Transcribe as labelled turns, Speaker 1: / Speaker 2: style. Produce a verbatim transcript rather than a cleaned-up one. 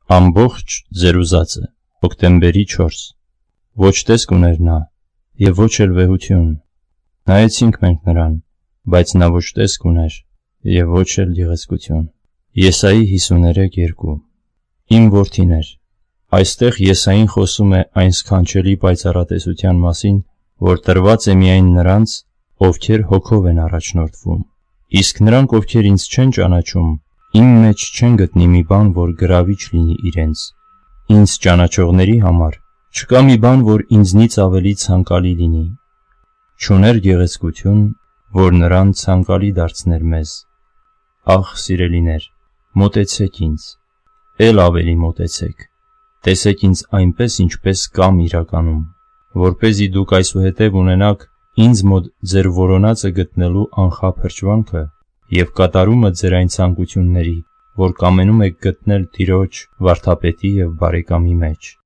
Speaker 1: Ամբողջ ձեր ուզածը, հոկտեմբերի չորս, ոչ տեսք ուներ նա, և ոչ էլ վեհություն, նայեցինք մենք նրան, բայց նա ոչ տեսք ուներ, և ոչ էլ գեղեցկություն։ Եսայի հիսուներեք երկու։ Իմ որդիներ, այստեղ Եսային խոսում է այն սքանչելի պայծառատեսության մասին, որ տրված է միայն նրանց, ովքեր հոգով են առաջնորդվում, իսկ նրանք, ովքեր ինձ չեն ճանաչում, իմ մեջ չեն գտնի մի բան, որ գրավիչ լինի իրենց։ Ինձ ճանաչողների համար չկա մի բան, որ ինձնից ավելի ցանկալի լինի։ Չուներ գեղեցկություն, որ նրան ցանկալի դարձներ մեզ։ Ախ, սիրելիներ, մոտեցեք ինձ, էլ ավելի մոտեցեք, տեսեք ինձ այնպես, ինչպես կամ իրականում, որպեսզի դուք այսուհետև ունենաք ինձ մոտ ձեր որոնածը գտնելու անխափ հրճվանքը և կատարումը ձեր այն ցանկությունների, որ կամենում եք գտնել Տիրոջ, վարդապետի և բարեկամի մեջ։